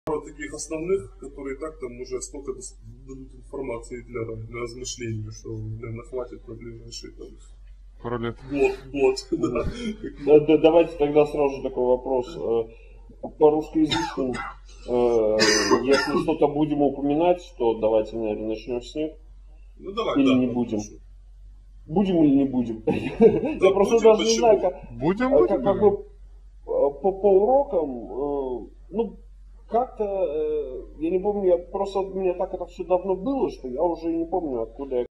пару таких основных, которые так там уже столько дадут информации для размышления, что, наверное, хватит на ближайшие там пару лет. Год, да. Давайте тогда сразу же такой вопрос. По русскоязычным, если что-то будем упоминать, то давайте, наверное, начнем с них. Ну давай, или да, не будем. Хорошо. Будем или не будем? Да, Я просто будем, даже не почему? знаю, как Будем. бы по урокам, ну, как-то, я не помню, просто у меня так это все давно было, что я уже не помню, откуда я